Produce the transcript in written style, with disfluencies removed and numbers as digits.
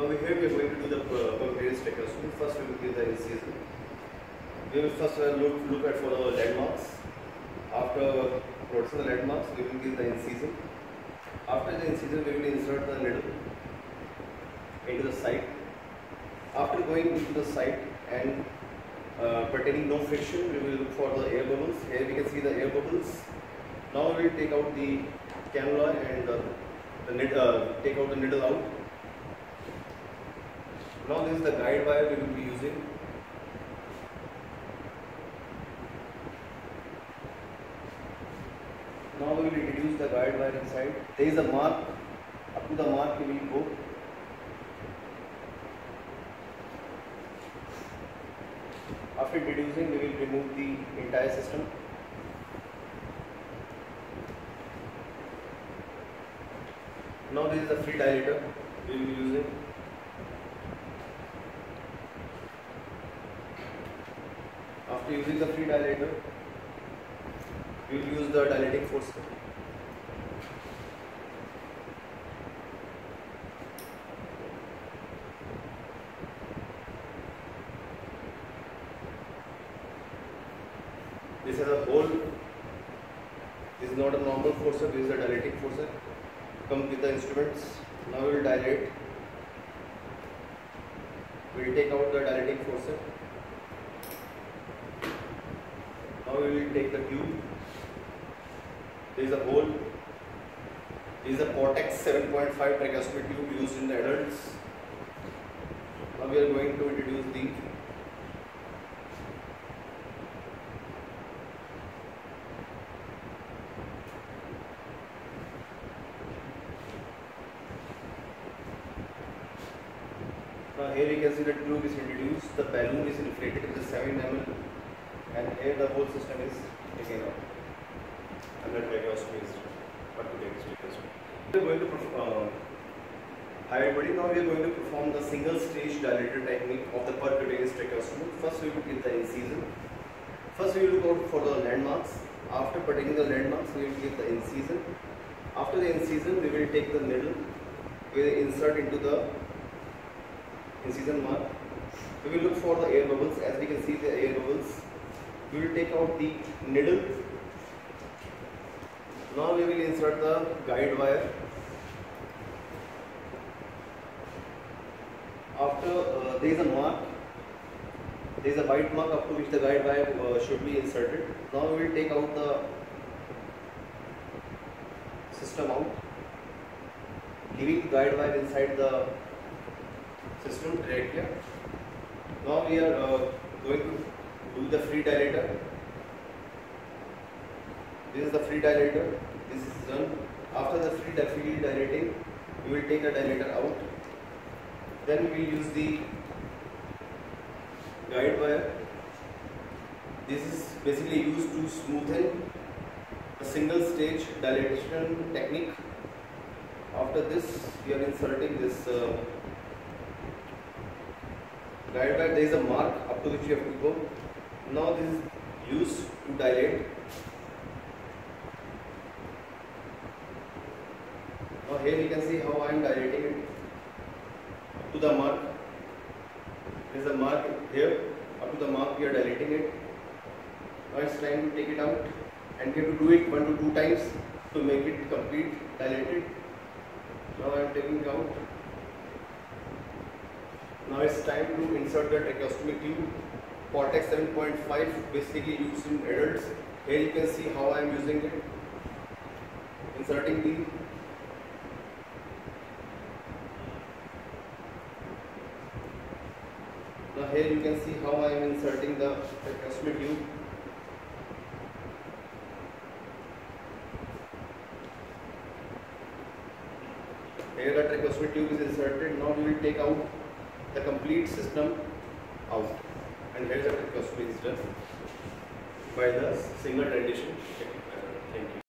Now here we are going to do the percutaneous tracheostomy. First we will give the incision. We will first look at for the landmarks. After noticing the landmarks, we will give the incision. After the incision, we will insert the needle into the site. After going into the site and pertaining no friction, we will look for the air bubbles. Here we can see the air bubbles. Now we will take out the cannula and take out the needle out. Now this is the guide wire we will be using. Now we will introduce the guide wire inside. There is a mark. Up to the mark we will go. After introducing, we will remove the entire system. Now this is the free dilator we will be using. After using the free dilator, we will use the dilating force. This is a hole. This is not a normal forcer, this is a dilating forcer. Come with the instruments. Now we will dilate. We will take out the dilating forcer. Now we will take the tube. There is a hole. This is a Cortex 7.5 tracheostomy tube used in the adults. Now we are going to introduce the here you can see the tube is introduced, the balloon is inflated with the 7 ml, and here the whole system is taken out. And the tracheostomy is percutaneous tracheostomy. We are going to perform, hi everybody, now we are going to perform the single stage dilator technique of the percutaneous tracheostomy. First we will give the incision. First we will look out for the landmarks. After pertaining the landmarks, we will give the incision. After the incision, we will take the needle, we will insert into the incision mark. We will look for the air bubbles. As we can see the air bubbles, we will take out the needle. Now we will insert the guide wire. After there is a mark, there is a white mark up to which the guide wire should be inserted. Now we will take out the system out, leaving the guide wire inside the system trachea. Now we are going to do the free dilator. This is the free dilator. This is done. After the free dilating, we will take the dilator out. Then we will use the guide wire. This is basically used to smoothen a single stage dilation technique. After this, we are inserting this guide wire. There is a mark up to which you have to go. Now this is used to dilate. Now here you can see how I am dilating it up to the mark. There is a mark here. Up to the mark we are dilating it. Now it's time to take it out, and we have to do it 1 to 2 times to make it complete dilated. Now I am taking it out. Now it's time to insert the tracheostomy tube. Cortex 7.5 basically used in adults. Here you can see how I am using it. Inserting the now here you can see how I am inserting the tracheostomy tube. Here the tracheostomy tube is inserted. Now we will take out the complete system out, and here the tracheostomy is done by the single dilatation. Thank you.